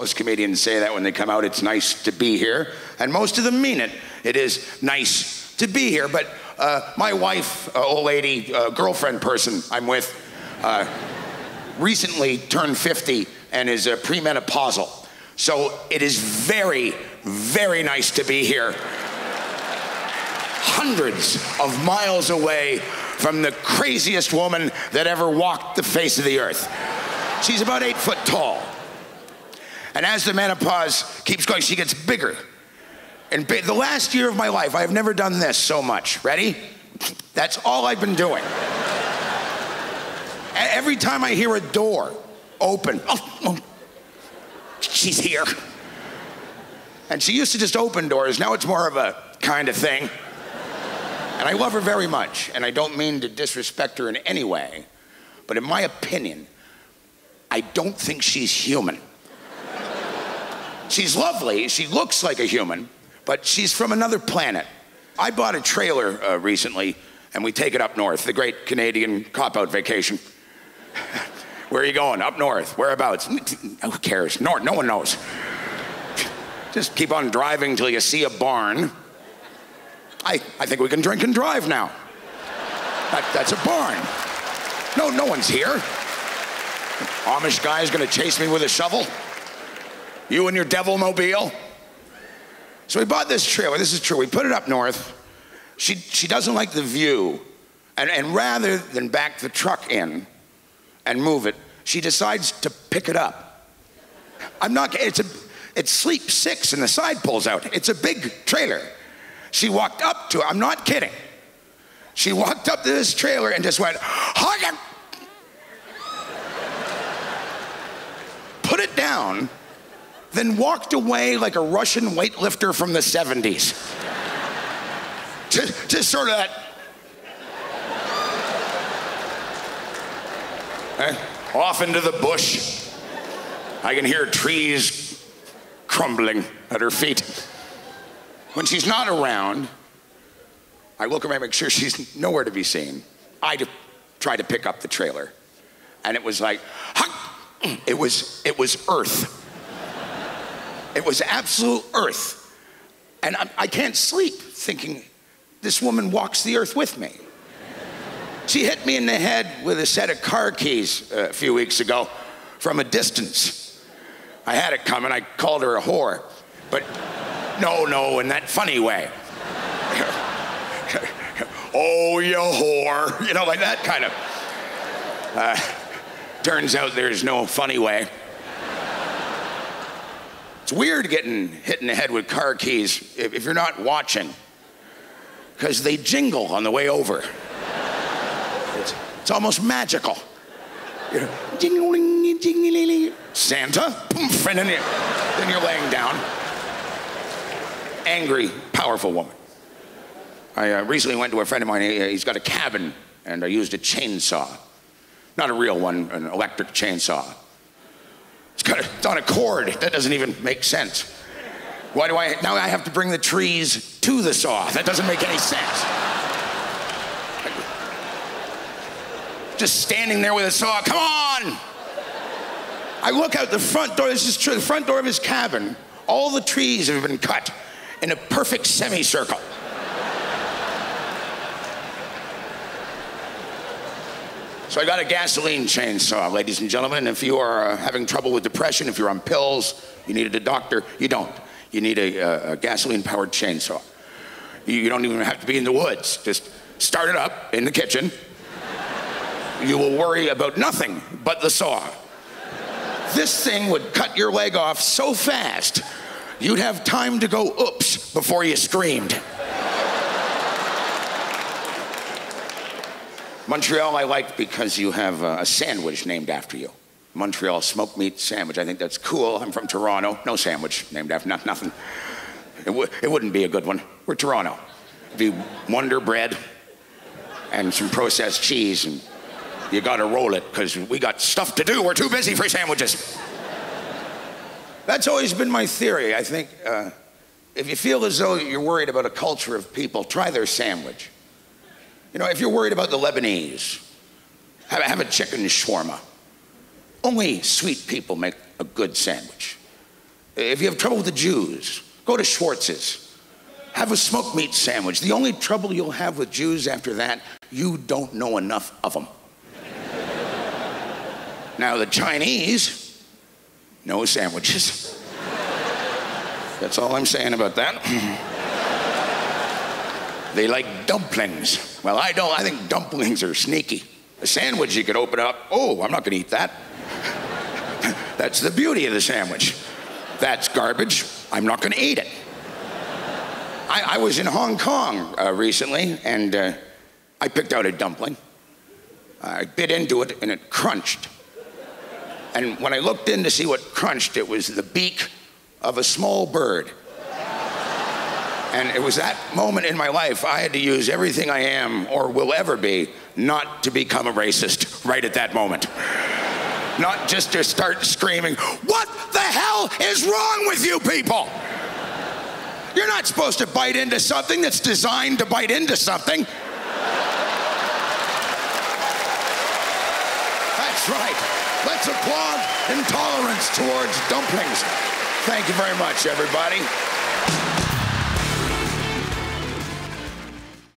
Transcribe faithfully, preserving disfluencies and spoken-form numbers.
Most comedians say that when they come out, it's nice to be here. And most of them mean it. It is nice to be here. But uh, my wife, uh, old lady, uh, girlfriend person I'm with, uh, recently turned fifty and is uh, premenopausal. So it is very, very nice to be here. Hundreds of miles away from the craziest woman that ever walked the face of the earth. She's about eight foot tall. And as the menopause keeps going, she gets bigger. And the last year of my life, I've never done this so much. Ready? That's all I've been doing. And every time I hear a door open, oh, oh, she's here. And she used to just open doors. Now it's more of a kind of thing. And I love her very much. And I don't mean to disrespect her in any way. But in my opinion, I don't think she's human. She's lovely. She looks like a human. But she's from another planet. I bought a trailer uh, recently, and we take it up north, the great Canadian cop-out vacation. Where are you going? Up north. Whereabouts? Who cares? North. No one knows. Just keep on driving until you see a barn. I, I think we can drink and drive now. That, that's a barn. No, no one's here. Amish guy's gonna chase me with a shovel? You and your devil mobile? So we bought this trailer. This is true. We put it up north. She, she doesn't like the view. And, and rather than back the truck in and move it, she decides to pick it up. I'm not, it's a, it's sleep six and the side pulls out. It's a big trailer. She walked up to it, I'm not kidding. She walked up to this trailer and just went, hug it. Put it down, then walked away like a Russian weightlifter from the seventies. just, just sort of that. Eh, off into the bush. I can hear trees crumbling at her feet. When she's not around, I look around and make sure she's nowhere to be seen. I try to pick up the trailer. And it was like, it was, it was earth. It was absolute earth. And I, I can't sleep thinking, this woman walks the earth with me. She hit me in the head with a set of car keys a few weeks ago from a distance. I had it coming, I called her a whore. But no, no, in that funny way. Oh, you whore. You know, like that kind of. Uh, turns out there's no funny way. It's weird getting hit in the head with car keys if, if you're not watching, because they jingle on the way over. It's, it's almost magical. You know, jingling, jingling, Santa, poof, and then you're, then you're laying down. Angry, powerful woman. I uh, recently went to a friend of mine. He, he's got a cabin, and I used a chainsaw. Not a real one, an electric chainsaw. It's, got a, it's on a cord. That doesn't even make sense. Why do I, now I have to bring the trees to the saw. That doesn't make any sense. Just standing there with a saw, come on! I look out the front door, this is true, the front door of his cabin, all the trees have been cut in a perfect semicircle. So I got a gasoline chainsaw, ladies and gentlemen. If you are uh, having trouble with depression, if you're on pills, you needed a doctor, you don't. You need a, a, a gasoline-powered chainsaw. You, you don't even have to be in the woods. Just start it up in the kitchen. You will worry about nothing but the saw. This thing would cut your leg off so fast, you'd have time to go oops before you screamed. Montreal I like because you have a sandwich named after you. Montreal smoked meat sandwich. I think that's cool. I'm from Toronto. No sandwich named after, not, nothing. It, w it wouldn't be a good one. We're Toronto. It'd be Wonder Bread and some processed cheese, and you gotta roll it because we got stuff to do. We're too busy for sandwiches. That's always been my theory. I think uh, if you feel as though you're worried about a culture of people, try their sandwich. You know, if you're worried about the Lebanese, have, have a chicken shawarma. Only sweet people make a good sandwich. If you have trouble with the Jews, go to Schwartz's. Have a smoked meat sandwich. The only trouble you'll have with Jews after that, you don't know enough of them. Now the Chinese, no sandwiches. That's all I'm saying about that. They like dumplings. Well, I don't. I think dumplings are sneaky. A sandwich you could open up. Oh, I'm not gonna eat that. That's the beauty of the sandwich. That's garbage. I'm not gonna eat it. I, I was in Hong Kong uh, recently, and uh, I picked out a dumpling. I bit into it, and it crunched. And when I looked in to see what crunched, it was the beak of a small bird. And it was that moment in my life I had to use everything I am or will ever be not to become a racist right at that moment. Not just to start screaming, what the hell is wrong with you people? You're not supposed to bite into something that's designed to bite into something. That's right. Let's applaud intolerance towards dumplings. Thank you very much, everybody.